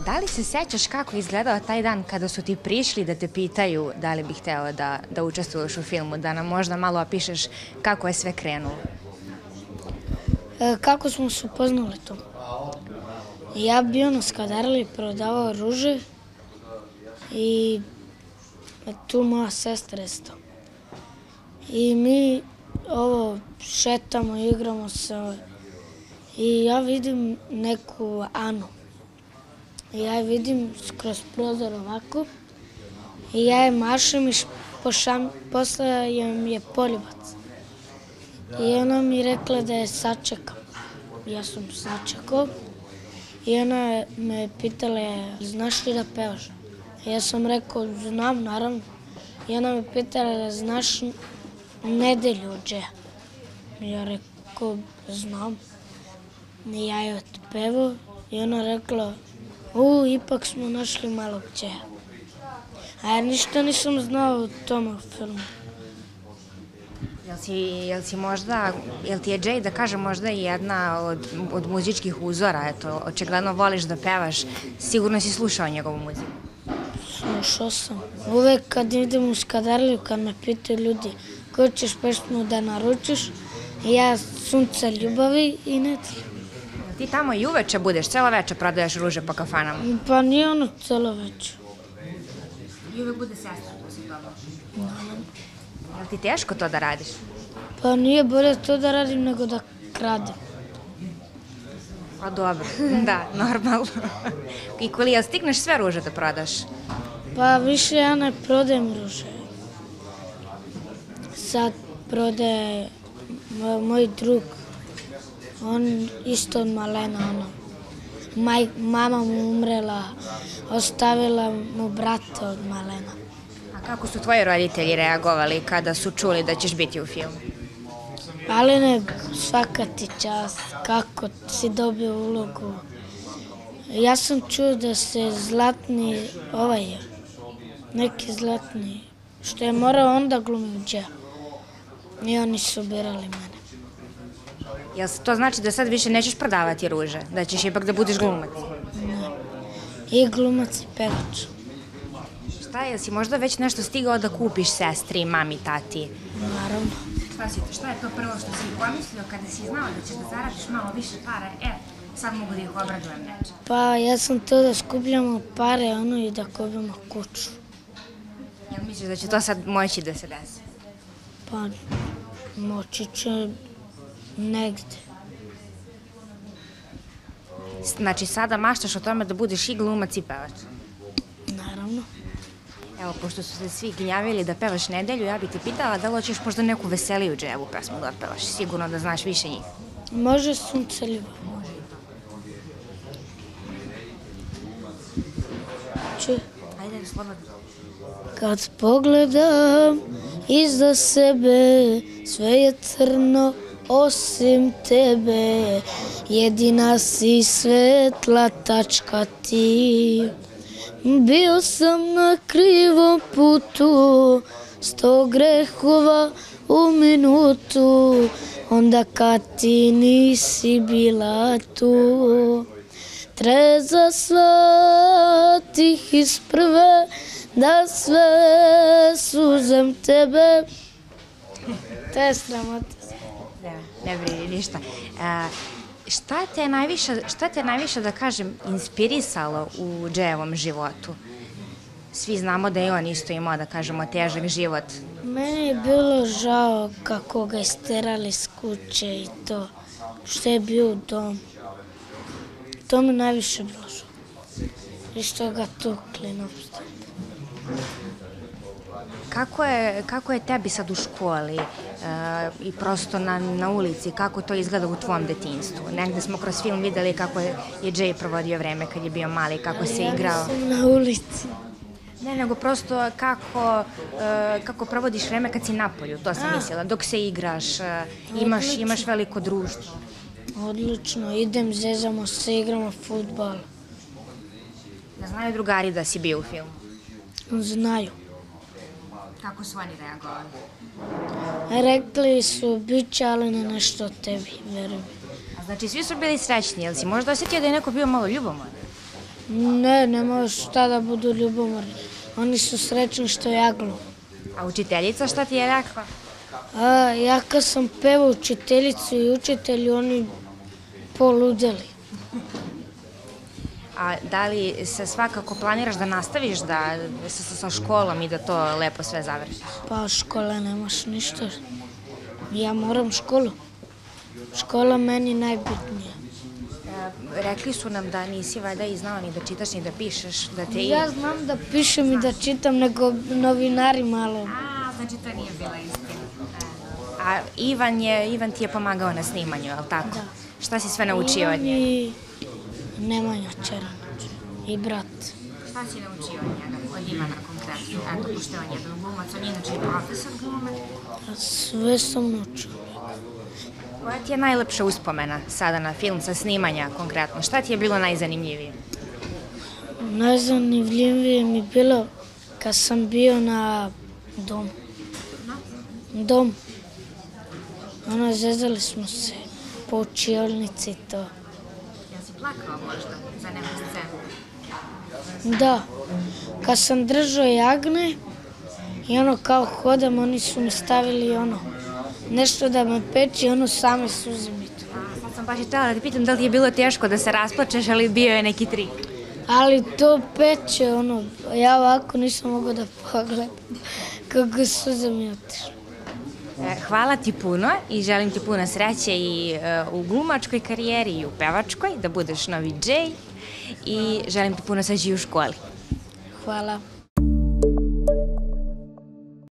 Da li se sećaš kako je izgledao taj dan kada su ti prišli da te pitaju da li bi hteo da učestvuješ u filmu, da nam možda malo opišeš kako je sve krenulo? Kako smo se upoznali to? Ja bio na Skadarli, prodavao ruže i tu moja sestra isto. I mi šetamo, igramo se i ja vidim neku Anu. Ja je vidim kroz prozor ovako i ja je mašem i poslajem je poljubac. I ona mi rekla da je sačekam. Ja sam sačekao i ona me pitala, znaš li da pevaš? Ja sam rekao, znam, naravno. I ona me pitala, znaš Nedelju od Džeja? Ja rekao, znam. I ja je otpevao i ona rekla, ipak smo našli malog Džeja. A ja ništa nisam znao o tom filmu. Jel ti je Džej, da kažem, možda i jedna od muzičkih uzora? Eto, očigledno voliš da pevaš, sigurno si slušao njegovu muziku. Slušao sam. Uvek kad idem u Skadarliju, kad me pitaju ljudi koju ćeš pesmu da naručiš, ja Sunce ljubavi i Nedelju. Ti tamo i uveče budeš, celo veče prodaješ ruže po kafanama? Pa nije ono celo veče. I uvek bude sestra tu sa tobom? Naravno. Jel ti teško to da radiš? Pa nije bolje to da radim nego da kradem. Pa dobro, da, normalno. I jel stigneš sve ruže da prodaš? Pa više ja ne prodajem ruže. Sad prodaje moj drug. On isto od malena, mama mu umrela, ostavila mu brata od malena. A kako su tvoji roditelji reagovali kada su čuli da ćeš biti u filmu? Alene, svaka ti čast, kako si dobio ulogu. Ja sam čuo da se Zlatni, neki Zlatni, što je morao onda glumi u Džeja. I oni su birali mene. Jel to znači da sad više nećeš prodavati ruže? Da ćeš ipak da budeš glumac? Ne. I glumac i pevač. Šta je, si možda već nešto stigao da kupiš sestri, mami, tati? Naravno. Šta je to prvo što si pomislio kada si znao da ćeš da zaradiš malo više para? Sad mogu da ih obradujem nečem. Pa ja sam to da skupljamo pare i da kupimo kuću. Jel misliš da će to sad moći da se desi? Pa moći će negde. Znači sada maštaš o tome da budeš i glumac i pevač? Naravno. Evo, pošto su se svi gnjavili da pevaš Nedelju, ja bih te pitala da li hoćeš možda neku veseliju Džejevu pesmu da pevaš, sigurno da znaš više njih. Može Sunce ljubav. Čuj. Ajde, slobodno. Kad pogledam iza sebe, sve je crno osim tebe, jedina si svetla tačka ti. Bio sam na krivom putu, 100 grehova u minutu, onda kad ti nisi bila tu. Treza shvatih iz prve, da sve suzem tebe. To je sramota. Ne brini ništa. Šta te najviše, da kažem, inspirisalo u Džejevom životu? Svi znamo da je on isto imao, da kažemo, težak život. Meni je bilo žao kako ga isterali s kuće i to, što je bio u domu. To mi najviše bilo žao. I što ga tukli napusti. Kako je tebi sad u školi i prosto na ulici, kako to izgleda u tvom detinjstvu? Negde smo kroz film videli kako je Džej provodio vreme kad je bio mali, kako se igrao. Ja nisam na ulici. Ne, nego prosto kako provodiš vreme kad si napolju, to sam mislila. Dok se igraš, imaš veliko društvo. Odlično, idem, zezamo se, igramo fudbal. Ne znaju drugari da si bio u filmu? Znaju. Kako su oni reagovali? Rekli su, bit će ali na nešto od tebi, verujem. A znači svi su bili srećni, jel si možda osjetio da je neko bio malo ljubomoran? Ne, nema šta da budu ljubomorni. Oni su srećni što ja glumim. A učiteljica šta ti je rekla? Ja kad sam pevao učiteljicu i učitelju, oni poludeli. A da li se svakako planiraš da nastaviš sa školom i da to lepo sve završiš? Pa škola nemaš ništa. Ja moram školu. Škola meni najbitnija. Rekli su nam da nisi valjda i znao ni da čitaš ni da pišeš, da te... Ja znam da pišem i da čitam, nego novinari malo. Znači to nije bila istina. A Ivan ti je pomagao na snimanju, je li tako? Da. Šta si sve naučio od njega? I Nemanja Čeranić i brat. Šta si naučio od njega, od Ivana konkretno? Eto, pošto je on jedan glumac, on je inače i profesor glume. Sve sam naučio. Koja ti je najlepša uspomena sada na film sa snimanja konkretno? Šta ti je bilo najzanimljivije? Najzanimljivije mi bilo kad sam bio na dom. Zezali smo se po učionici i to. Ja si plakao možda za neku scenu? Da, kad sam držao jagne i kao hodam, oni su mi stavili nešto da me peče i same suze mi tu. Sad sam baš i htjela da te pitam da li ti je bilo teško da se rasplačeš, ali bio je neki trik. Ali to peče, ja ovako nisam mogao da pogledam kako suze mi otišle. Hvala ti puno i želim ti puno sreće i u glumačkoj karijeri i u pevačkoj, da budeš novi Džej i želim ti puno sreće i u školi. Hvala.